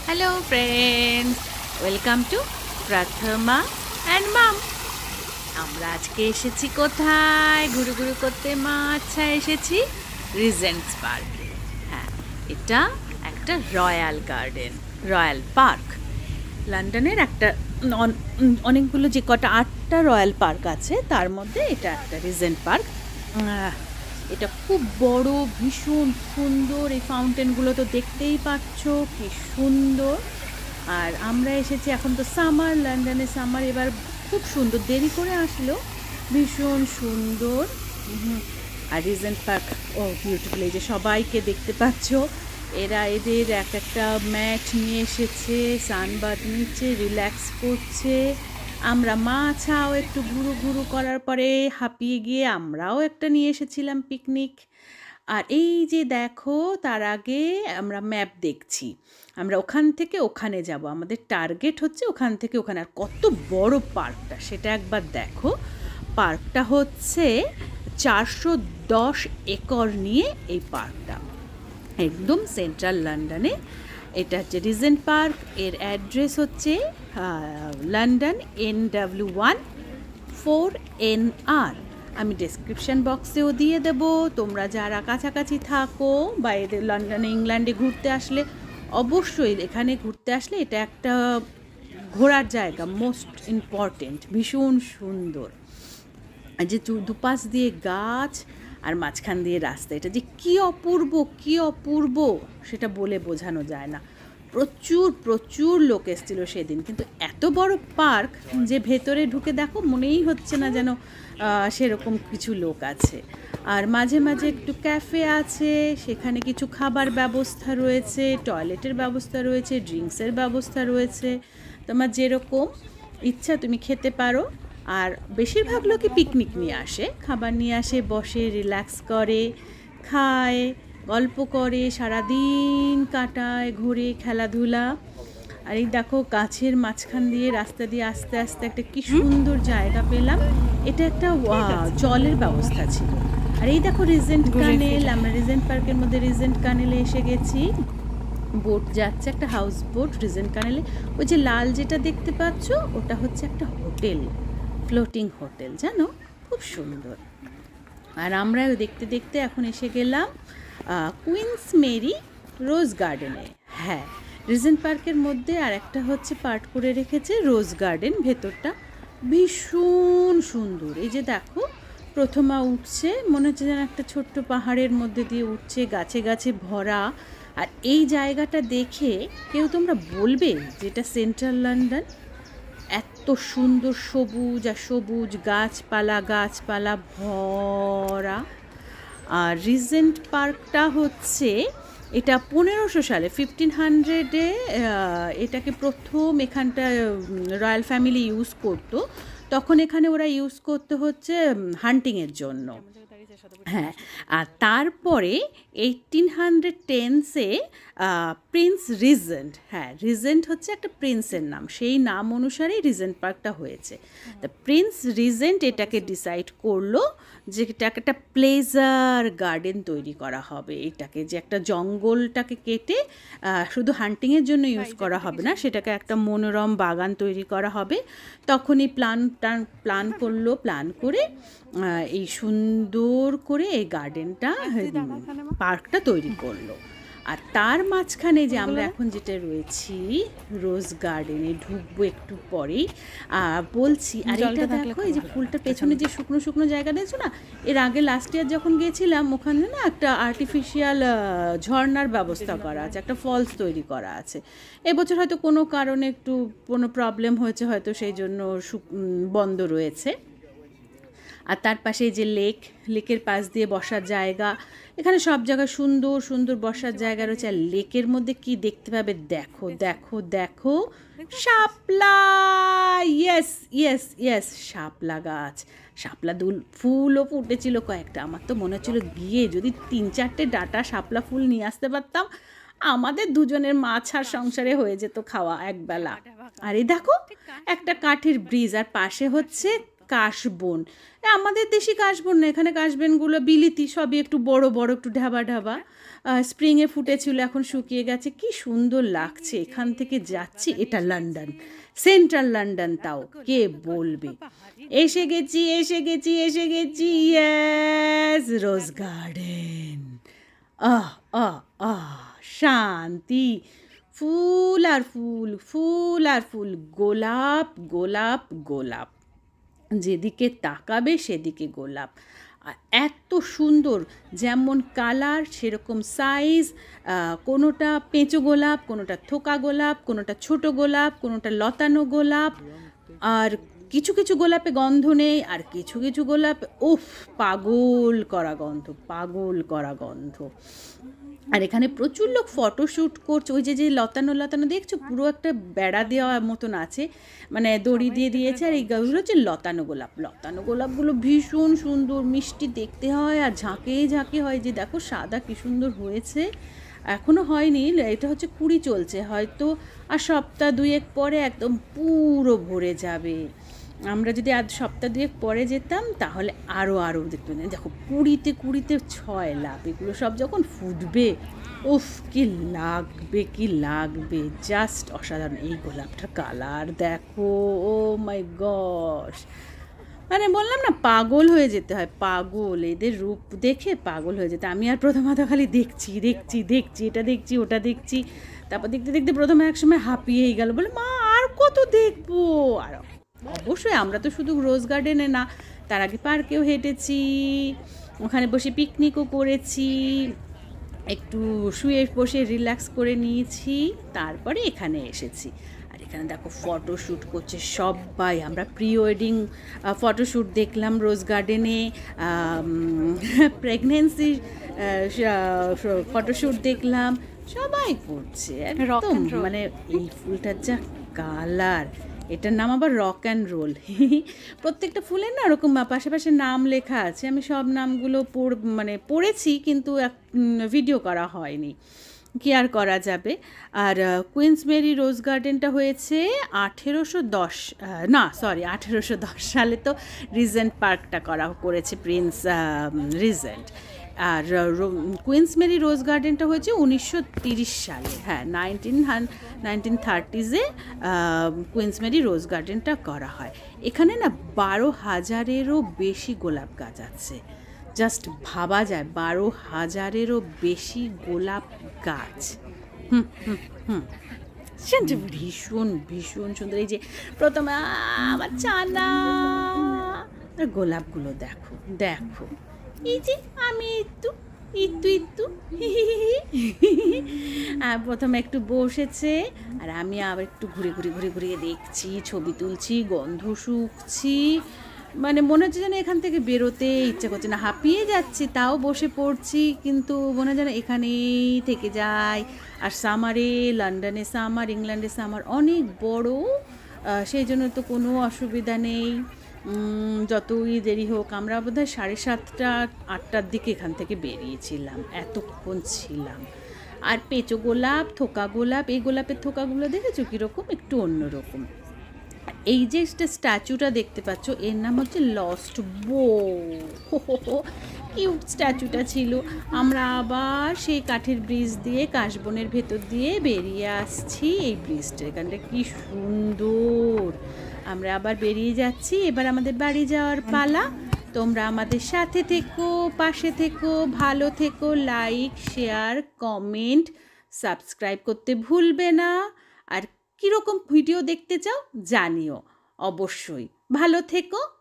Hello friends, welcome to Prathama and Mum. আমরা আজকে এসেছি কোথায়? ঘুরু ঘুরু করতে মা আচ্ছা এসেছি রিজেন্টস পার্কে। হ্যাঁ, এটা একটা রয়্যাল গার্ডেন, রয়্যাল পার্ক। লন্ডনের একটা অনেকগুলো যে কটা 8টা রয়্যাল পার্ক আছে তার মধ্যে এটা একটা রিজেন্ট পার্ক। এটা খুব বড়, ভীষণ সুন্দর। এই ফাউন্টেনগুলো তো দেখতেই পাচ্ছ কি সুন্দর। আর আমরা এসেছি, এখন তো সামার, লন্ডনে সামার, এবার খুব সুন্দর। দেরি করে আসলেও ভীষণ সুন্দর। আর রিজেন্ট পার্ক ও বিউটিফুল। এই যে সবাইকে দেখতে পাচ্ছ, এরা এদের একটা ম্যাট নিয়ে এসেছে, সানবাদ নিচ্ছে, রিল্যাক্স করছে। আমরা মা ছাও একটু ঘুরু ঘুরু করার পরে হাঁপিয়ে গিয়ে আমরাও একটা নিয়ে এসেছিলাম পিকনিক। আর এই যে দেখো, তার আগে আমরা ম্যাপ দেখছি, আমরা ওখান থেকে ওখানে যাব। আমাদের টার্গেট হচ্ছে ওখান থেকে ওখানে। আর কত বড় পার্কটা সেটা একবার দেখো। পার্কটা হচ্ছে 410 একর নিয়ে এই পার্কটা, একদম সেন্ট্রাল লন্ডনে। এটা হচ্ছে রিজেন্ট পার্ক। এর অ্যাড্রেস হচ্ছে লন্ডন NW1 4NR। আমি ডেসক্রিপশান বক্সেও দিয়ে দেব। তোমরা যারা কাছাকাছি থাকো বা এদের লন্ডনে, ইংল্যান্ডে ঘুরতে আসলে অবশ্যই এখানে ঘুরতে আসলে এটা একটা ঘোরার জায়গা, মোস্ট ইম্পর্টেন্ট। ভীষণ সুন্দর। আর যে দুপাশ দিয়ে গাছ আর মাঝখান দিয়ে রাস্তা, এটা যে কী অপূর্ব, কী অপূর্ব সেটা বলে বোঝানো যায় না। প্রচুর প্রচুর লোক এসেছিল সেদিন, কিন্তু এত বড় পার্ক যে ভেতরে ঢুকে দেখো মনেই হচ্ছে না যেন সেরকম কিছু লোক আছে। আর মাঝে মাঝে একটু ক্যাফে আছে, সেখানে কিছু খাবার ব্যবস্থা রয়েছে, টয়লেটের ব্যবস্থা রয়েছে, ড্রিঙ্কসের ব্যবস্থা রয়েছে। তোমার যেরকম ইচ্ছা তুমি খেতে পারো। আর বেশিরভাগ লোকই পিকনিক নিয়ে আসে, খাবার নিয়ে আসে, বসে রিল্যাক্স করে, খায়, গল্প করে, সারাদিন কাটায়, ঘুরে, খেলাধুলা। আর এই দেখো গাছের মাঝখান দিয়ে রাস্তা দিয়ে আস্তে আস্তে একটা কি সুন্দর জায়গা পেলাম। এটা একটা জলের ব্যবস্থা ছিল। আর এই দেখো রিজেন্ট কানেল। আমরা রিজেন্ট পার্কের মধ্যে রিজেন্ট কানেলে এসে গেছি। বোট যাচ্ছে, একটা হাউস বোট রিজেন্ট কানেলে। ওই যে লাল যেটা দেখতে পাচ্ছ ওটা হচ্ছে একটা হোটেল, ফ্লোটিং হোটেল, জানো, খুব সুন্দর। আর আমরা দেখতে দেখতে এখন এসে গেলাম কুইন্স মেরি রোজ গার্ডেনে। হ্যাঁ, রিজেন্ট পার্কের মধ্যে আর একটা হচ্ছে পার্ট করে রেখেছে রোজ গার্ডেন। ভেতরটা ভীষণ সুন্দর। এই যে দেখো, প্রথমা উঠছে, মনে হচ্ছে যেন একটা ছোট্ট পাহাড়ের মধ্যে দিয়ে উঠছে, গাছে গাছে ভরা। আর এই জায়গাটা দেখে কেউ তোমরা বলবে যে এটা সেন্ট্রাল লন্ডন। এত সুন্দর সবুজ আর সবুজ, গাছপালা গাছপালা ভরা। আর রিজেন্ট পার্কটা হচ্ছে, এটা 1500 সালে 1500-এ এটাকে প্রথম এখানটা রয়্যাল ফ্যামিলি ইউজ করতো। তখন এখানে ওরা ইউজ করতে হচ্ছে হান্টিংয়ের জন্য। হ্যাঁ, আর তারপরে 1810-এ প্রিন্স রিজেন্ট, হ্যাঁ রিজেন্ট হচ্ছে একটা প্রিন্সের নাম, সেই নাম অনুসারেই রিজেন্ট পার্কটা হয়েছে। তা প্রিন্স রিজেন্ট এটাকে ডিসাইড করলো যে এটাকে একটা প্লেজার গার্ডেন তৈরি করা হবে। এটাকে যে একটা জঙ্গলটাকে কেটে শুধু হান্টিংয়ের জন্য ইউজ করা হবে না, সেটাকে একটা মনোরম বাগান তৈরি করা হবে। তখনই প্ল্যান করলো, প্ল্যান করে এই সুন্দর করে এই গার্ডেনটা, পার্কটা তৈরি করলো। আর তার মাঝখানে যে আমরা এখন যেটা রয়েছি রোজ গার্ডেনে ঢুকবো একটু পরেই বলছি। আর এটা দেখো, এই যে ফুলটা পেছনে যে শুকনো শুকনো জায়গা দেখছো না, এর আগে লাস্ট ইয়ার যখন গেছিলাম ওখানে না একটা আর্টিফিশিয়াল ঝর্ণার ব্যবস্থা করা আছে, একটা ফলস তৈরি করা আছে। এবছর হয়তো কোনো কারণে একটু কোনো প্রবলেম হয়েছে, হয়তো সেই জন্য বন্ধ রয়েছে। আর তার পাশে যে লেকের পাশ দিয়ে বসার জায়গা, এখানে সব জায়গায় সুন্দর সুন্দর বসার জায়গা রয়েছে। আর লেকের মধ্যে কি দেখতে পাবে, দেখো দেখো দেখো, শাপলা, ইয়েস ইয়েস ইয়েস, শাপলা গাছ, শাপলা ফুলও ফুটেছিল কয়েকটা। আমার তো মনে হচ্ছিল গিয়ে যদি 3-4টে ডাটা শাপলা ফুল নিয়ে আসতে পারতাম, আমাদের দুজনের মাছ আর সংসারে হয়ে যেত খাওয়া একবেলা। আর এই দেখো একটা কাঠের ব্রিজ, আর পাশে হচ্ছে কাশবন। আমাদের দেশি কাশবন না, এখানে কাশবনগুলো বিলিতি, সবই একটু বড় বড়, একটু ঢাবা ঢাবা। স্প্রিংয়ে ফুটেছিল, এখন শুকিয়ে গেছে, কি সুন্দর লাগছে। এখান থেকে যাচ্ছি, এটা লন্ডন, সেন্ট্রাল লন্ডন, তাও কে বলবে। এসে গেছি এসে গেছি এসে গেছি, ইয়েস, রোজ গার্ডেন। আহ আহ আহ, শান্তি, ফুল আর ফুল, ফুল আর ফুল, গোলাপ গোলাপ গোলাপ, যেদিকে তাকাবে সেদিকে গোলাপ। আর এত সুন্দর, যেমন কালার সেরকম সাইজ, কোনোটা পেঁচো গোলাপ, কোনোটা থোকা গোলাপ, কোনোটা ছোট গোলাপ, কোনোটা লতানো গোলাপ। আর কিছু কিছু গোলাপে গন্ধ নেই, আর কিছু কিছু গোলাপে উফ, পাগল করা গন্ধ, পাগল করা গন্ধ। আর এখানে প্রচুর লোক ফটোশ্যুট করছে। ওই যে যে লতানো লতানো দেখছো, পুরো একটা বেড়া দেওয়া মতন আছে, মানে দড়ি দিয়ে দিয়েছে। আর এইগুলো হচ্ছে লতানো গোলাপ। লতানো গোলাপগুলো ভীষণ সুন্দর, মিষ্টি দেখতে হয়, আর ঝাঁকে ঝাঁকে হয়। যে দেখো সাদা কি সুন্দর হয়েছে, এখনও হয়নি, এটা হচ্ছে কুড়ি চলছে হয়তো, আর সপ্তাহ দুয়েক পরে একদম পুরো ভরে যাবে। আমরা যদি আজ সপ্তাহ দুয়েক পরে যেতাম তাহলে আরও দেখতে, দেখো কুড়িতে কুড়িতে ছয় লাভ। এগুলো সব যখন ফুটবে, উফ কি লাগবে, কি লাগবে, জাস্ট অসাধারণ। এই গোলাপটার কালার দেখো, ও মাই গশ, মানে বললাম না, পাগল হয়ে যেতে হয়, পাগল, এদের রূপ দেখে পাগল হয়ে যেতে। আমি আর প্রথমত খালি দেখছি দেখছি দেখছি, এটা দেখছি ওটা দেখছি, তারপর দেখতে দেখতে প্রথমে একসময় হাঁপিয়েই গেল, বলে মা আর কত দেখবো। আর অবশ্যই আমরা তো শুধু রোজ গার্ডেনে না, তার আগে পার্কেও হেঁটেছি, ওখানে বসে পিকনিকও করেছি, একটু শুয়ে বসে রিল্যাক্স করে নিয়েছি, তারপরে এখানে এসেছি। আর এখানে দেখো ফটোশ্যুট করছে সবাই। আমরা প্রি ওয়েডিং ফটোশ্যুট দেখলাম রোজ গার্ডেনে, প্রেগনেন্সির ফটোশ্যুট দেখলাম, সবাই করছে একদম। মানে এই ফুলটার যা কালার, এটার নাম আবার রক অ্যান্ড রোল। প্রত্যেকটা ফুলের না ওরকম পাশে নাম লেখা আছে, আমি সব নামগুলো পড়েছি, কিন্তু ভিডিও করা হয়নি, কি আর করা যাবে। আর কুইন্স মেরি রোজ গার্ডেনটা হয়েছে 1810 সালে, তো রিজেন্ট পার্কটা করেছে প্রিন্স রিজেন্ট। আর কুইন্স মেরি রোজ গার্ডেনটা হয়েছে 1930 সালে, হ্যাঁ 1930s কুইন্স মেরি রোজ গার্ডেনটা করা হয়। এখানে না 12,000-এরও বেশি গোলাপ গাছ আছে, জাস্ট ভাবা যায়, 12,000-এরও বেশি গোলাপ গাছ। ভীষণ ভীষণ সুন্দর। এই যে প্রথমে আমার চানা, আর গোলাপগুলো দেখো দেখো, এই যে আমি একটু প্রথমে একটু বসেছে, আর আমি আবার একটু ঘুরে দেখছি, ছবি তুলছি, গন্ধ শুকছি, মানে মনে হচ্ছে যেন এখান থেকে বেরোতে ইচ্ছা করছে না, হাঁপিয়ে যাচ্ছি, তাও বসে পড়ছি, কিন্তু মনে হয় যেন এখানেই থেকে যায়। আর সামারে, লন্ডনে সামার, ইংল্যান্ডে সামার অনেক বড়, সেই জন্য তো কোনো অসুবিধা নেই। যতই দেরি হোক, আমরা বোধহয় 7:30-8টার দিকে এখান থেকে বেরিয়েছিলাম, এতক্ষণ ছিলাম। আর পেঁচো গোলাপ, থোকা গোলাপ, এই গোলাপের থোকাগুলো দেখেছো কীরকম, একটু অন্যরকম। এই যে স্ট্যাচুটা দেখতে পাচ্ছ, এর নাম হচ্ছে লস্ট বো, কিউট স্ট্যাচুটা ছিল। আমরা আবার সেই কাঠের ব্রিজ দিয়ে, কাশবনের ভেতর দিয়ে বেরিয়ে আসছি। এই ব্রিজটা এখানটা কি সুন্দর। আমরা আবার বেরিয়ে যাচ্ছি, এবার আমাদের বাড়ি যাওয়ার পালা। তোমরা আমাদের সাথে থেকো, পাশে থেকো, ভালো থেকো, লাইক, শেয়ার, কমেন্ট, সাবস্ক্রাইব করতে ভুলবে না। আর কীরকম ভিডিও দেখতে চাও জানিও অবশ্যই। ভালো থেকো।